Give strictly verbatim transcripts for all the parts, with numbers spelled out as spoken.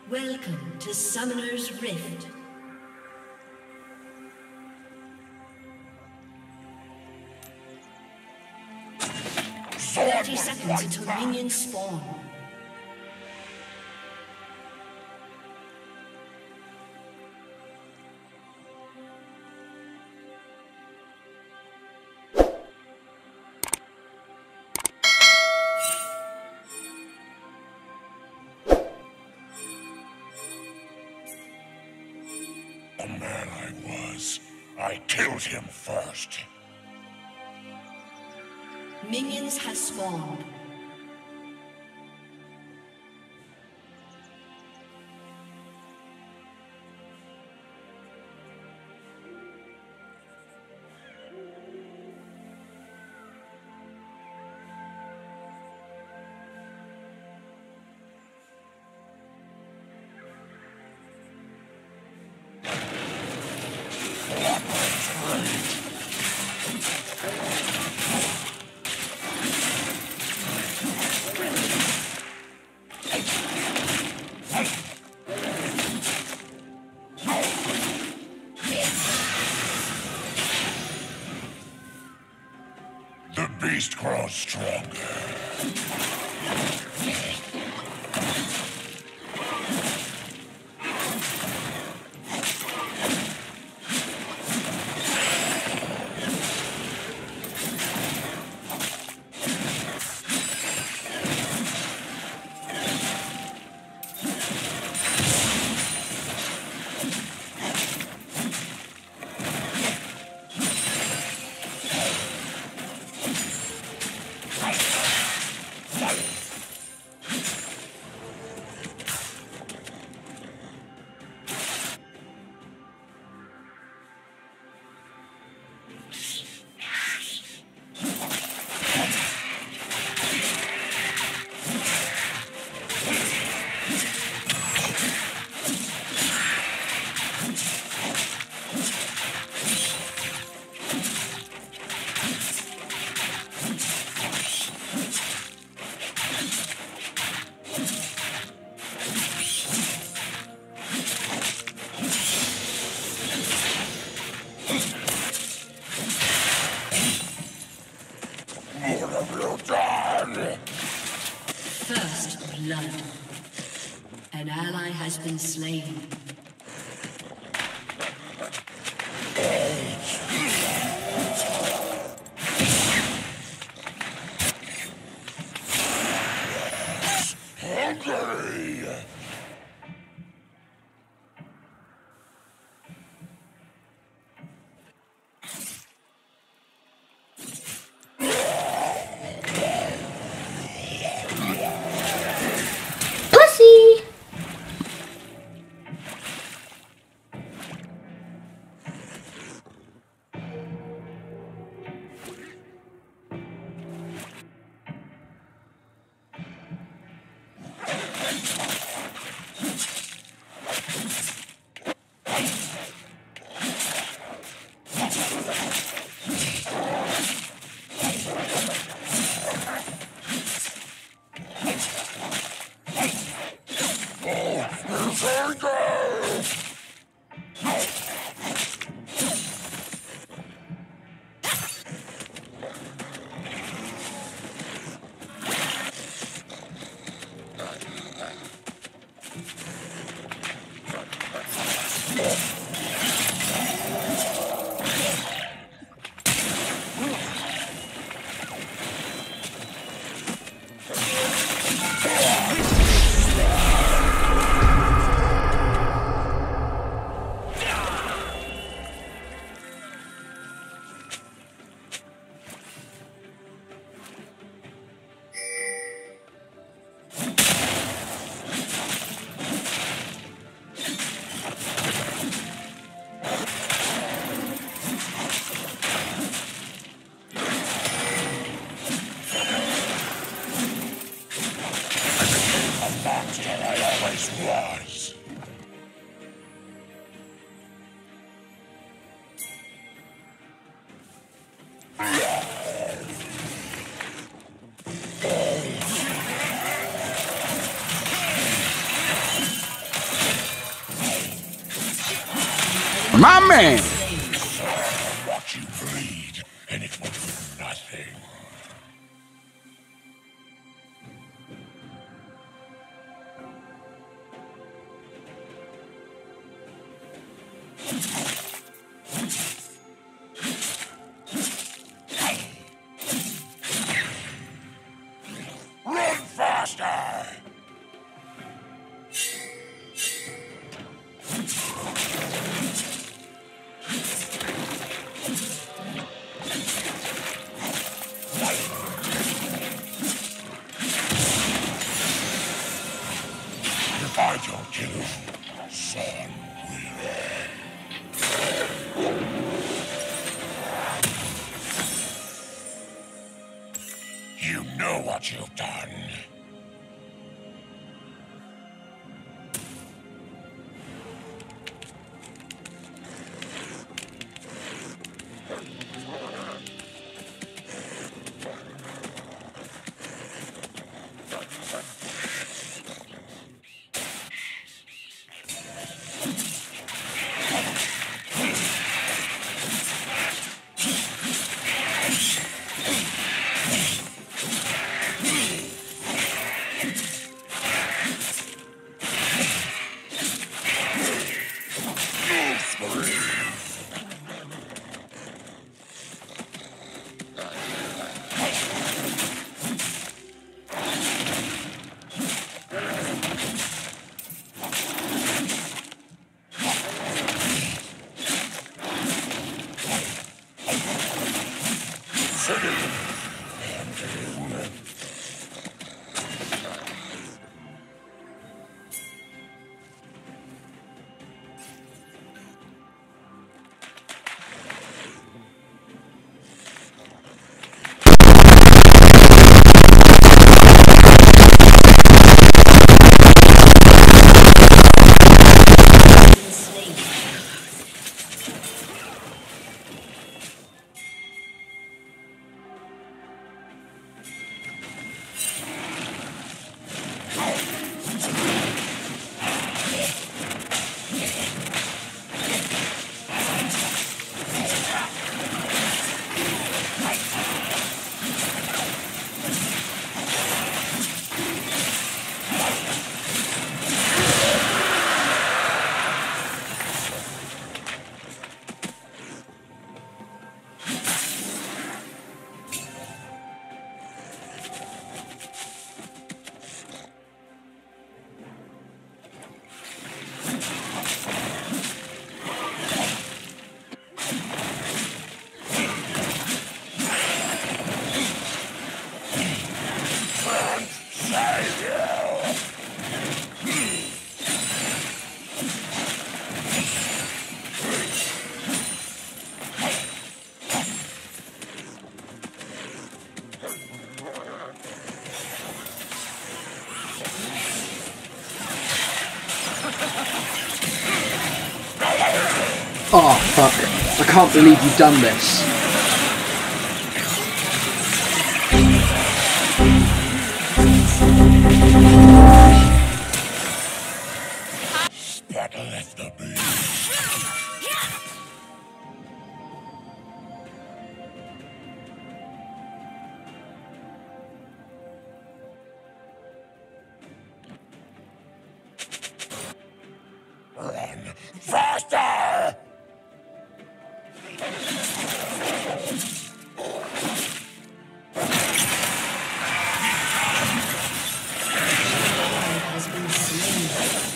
Welcome to Summoner's Rift. thirty seconds until minions spawn. The man I was, I killed him first. Minions has spawned. The beast grows stronger. First blood. An ally has been slain. My man! Watch you bleed, and it will do nothing. Run faster! If I don't kill him, son will. You know what you've done. Oh fuck, I can't believe you've done this. Spottleth the beast. Run faster! Has been slain.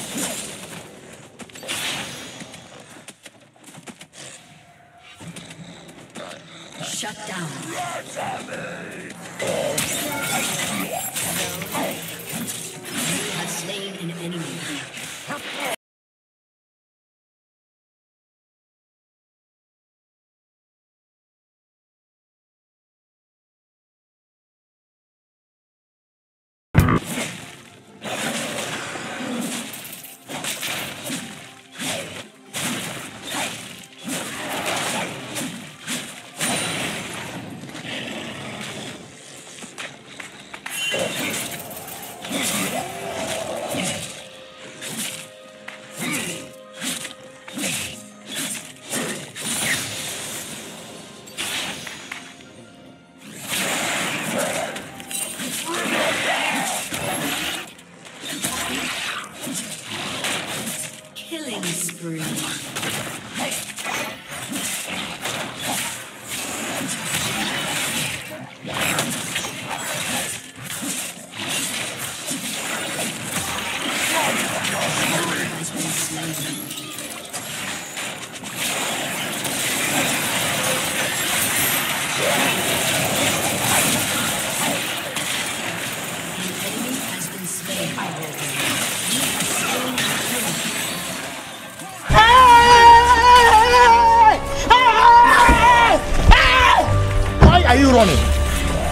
Shut down. You have slain an enemy.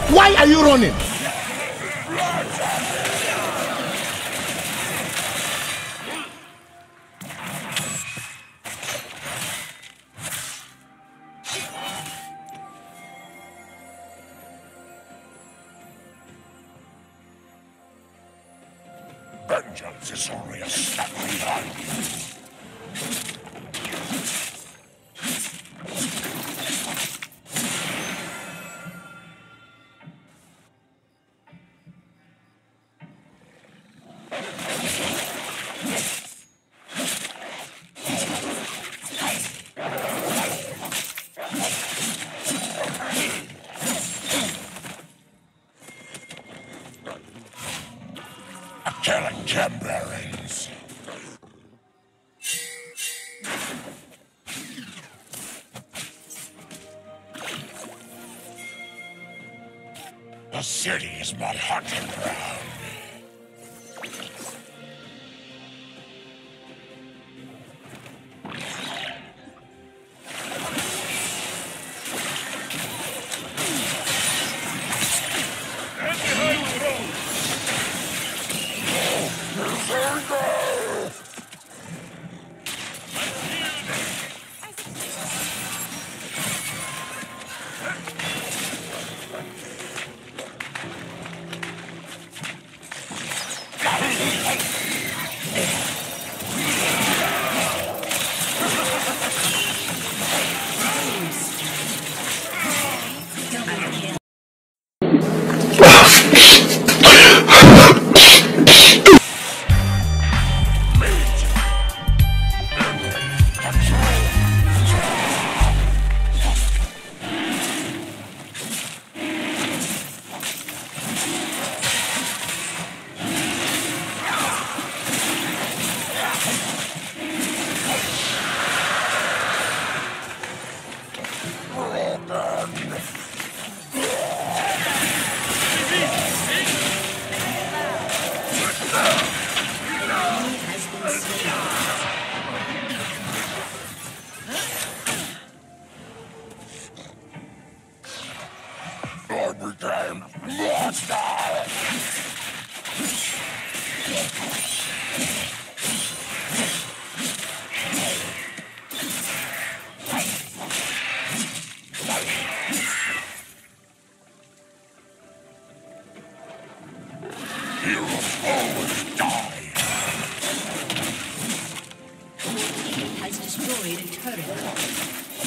Why are you running? Vengeance is only a step behind you. Killing Timberings. The city is my hunting ground. I became monster! Heroes always die! Your team has destroyed a turret.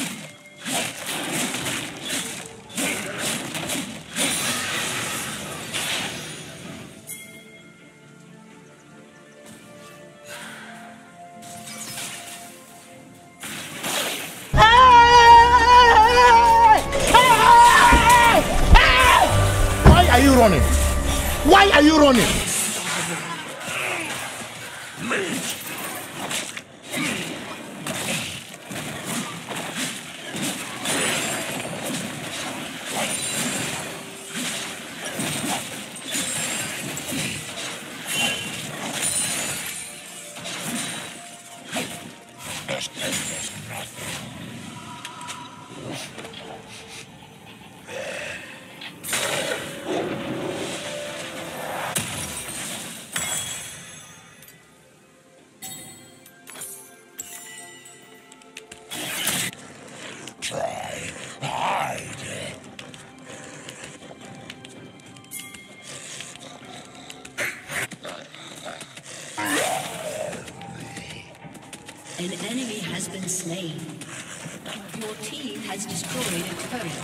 Why are you running? Why are you running? Meat! This thing is nothing. Try, hide. An enemy has been slain. Your team has destroyed a turret.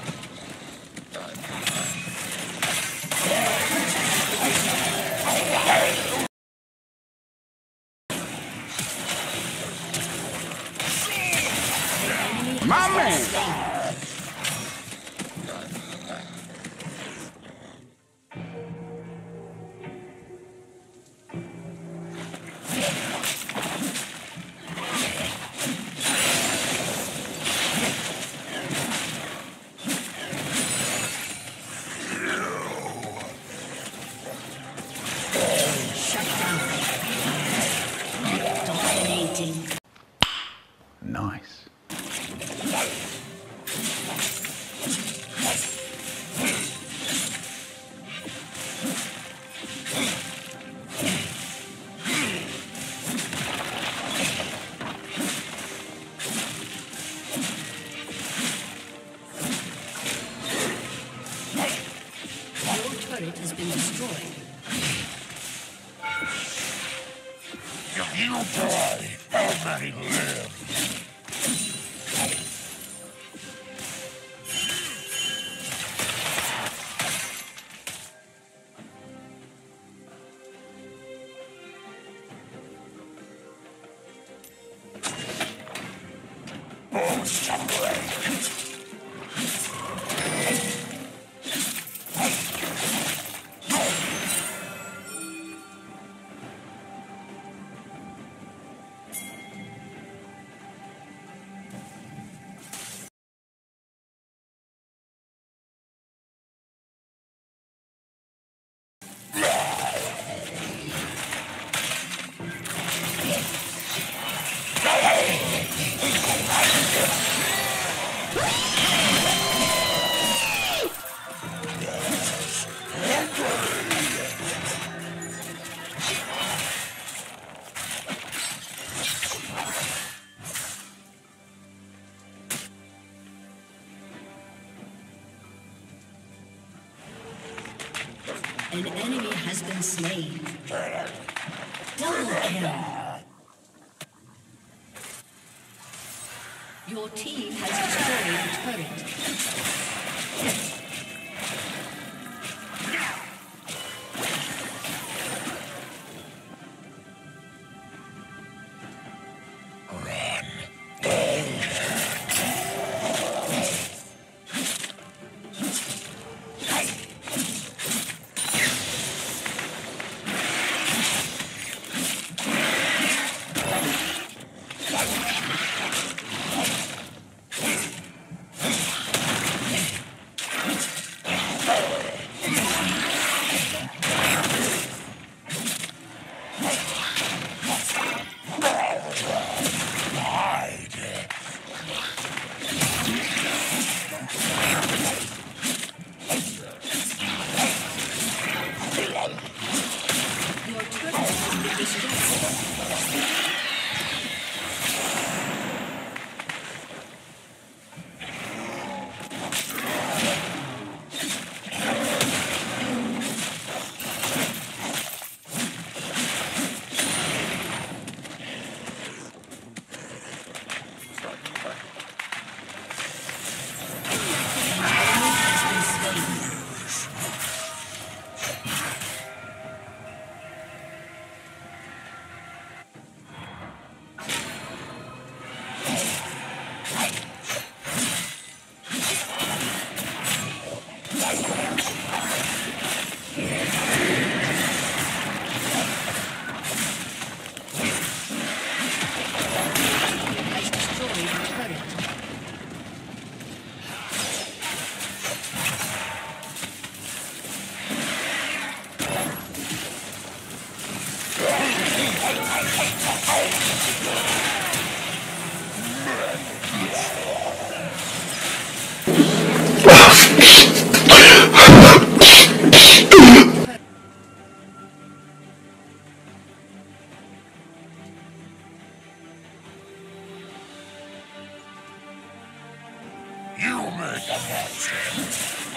My man! Your turret has been destroyed. If you die, how many live? Oh, somebody. An enemy has been slain. Double kill. Your team has destroyed a turret. You make a monster.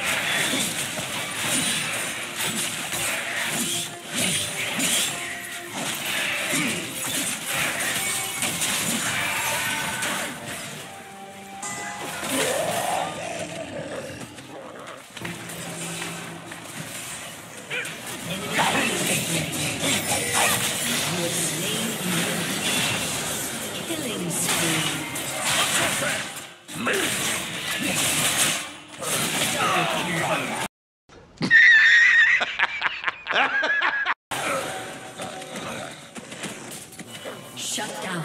Killing spree. Shut down.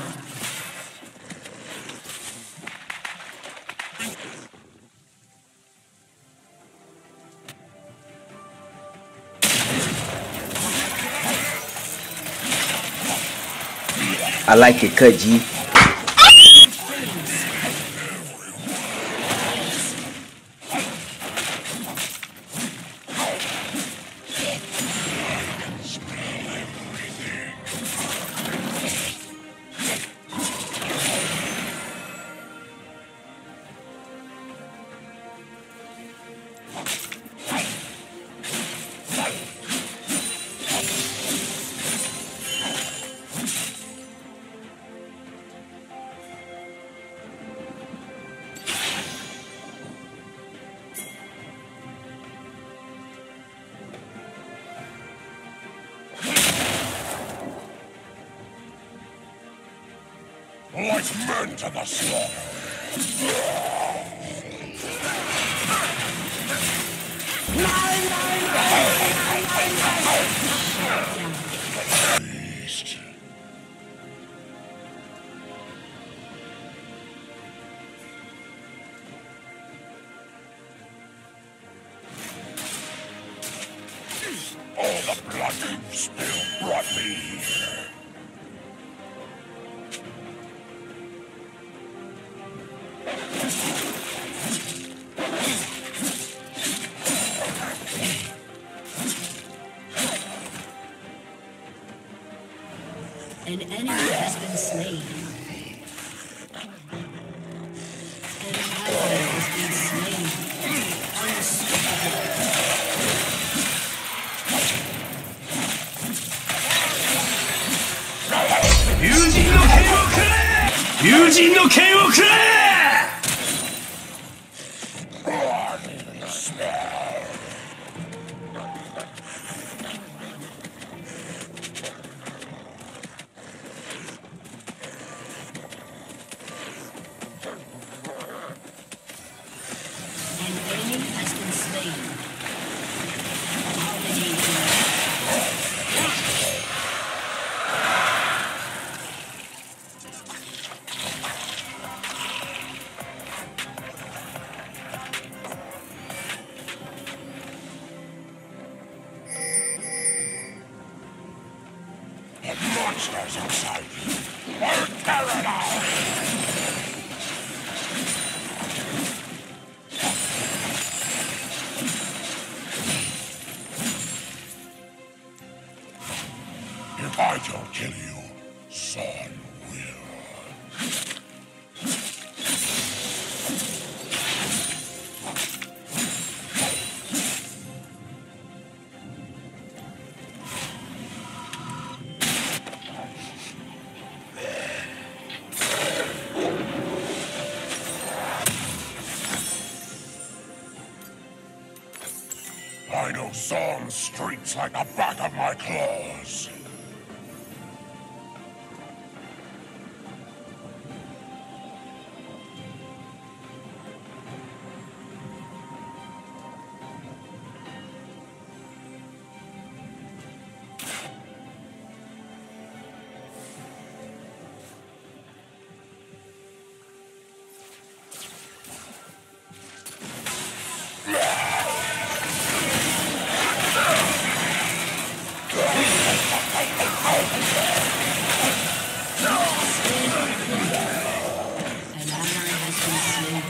I like it, cut G. Like men to the slaughter. Beast. All the blood you've spilled brought me here. An enemy has been slain. An ally has been slain. Unstoppable. Fujin no Ken wo kure! Fujin no Ken wo kure! An enemy has been slain. Dominating. The monsters inside you are terrible! If I don't kill you, Son will. I know Zorn's streets like the back of my claws. An ally has been slain.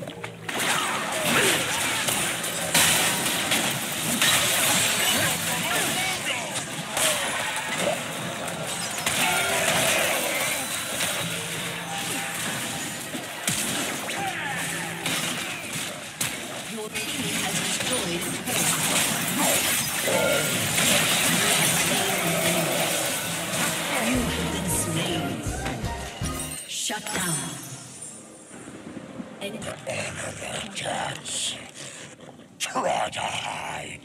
Your team has destroyed a turret. You have been slain. Shut down. An Cats. Try to hide.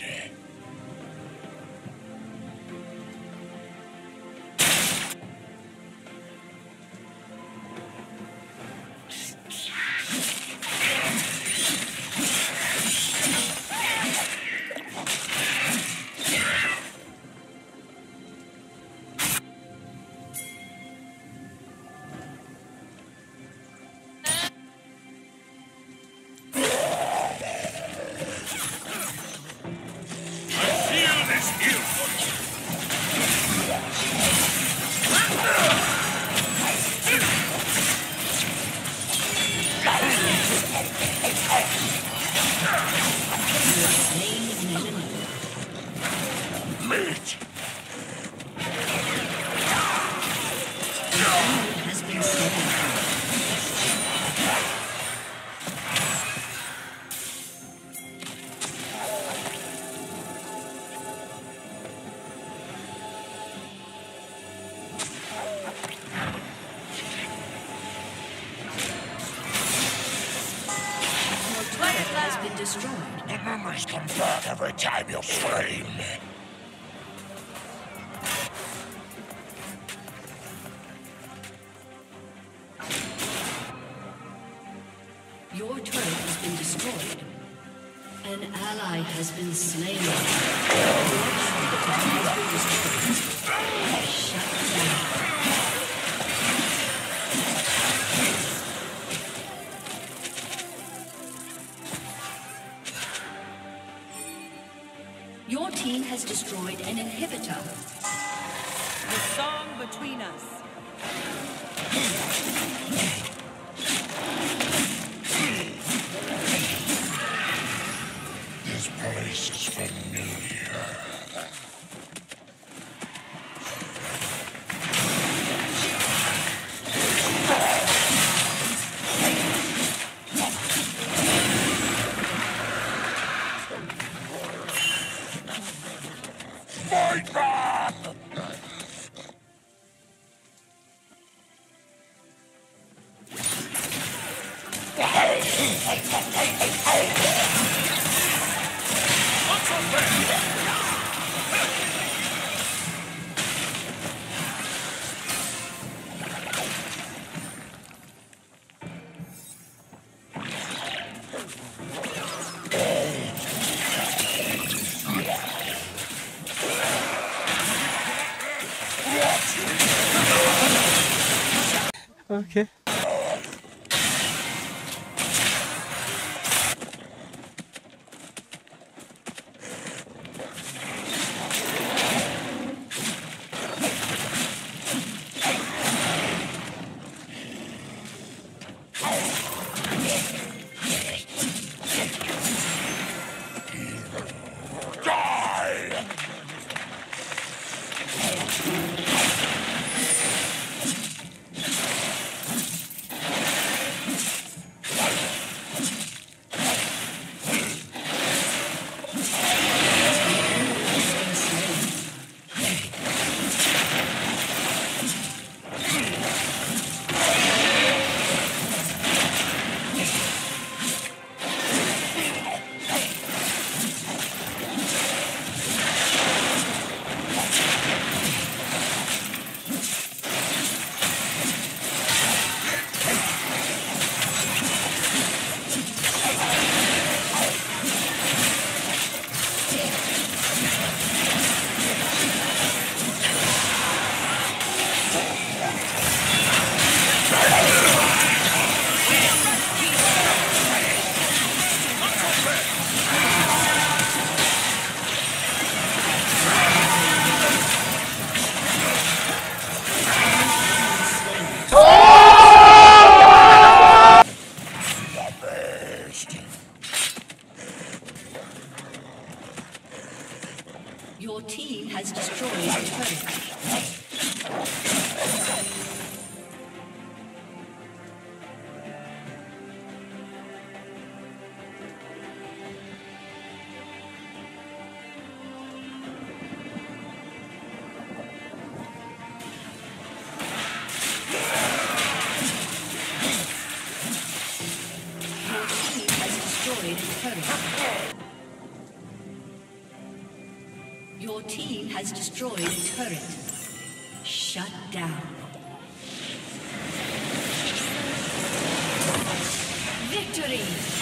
Meat! has been slain. Destroyed. The memories come back every time you scream. Your turret has been destroyed. An ally has been slain. Shut down. Your team has destroyed an inhibitor. The song between us. This place is familiar. Fight back! Okay. Your team has destroyed a turret. Your team has destroyed a turret. Shut down. Victory!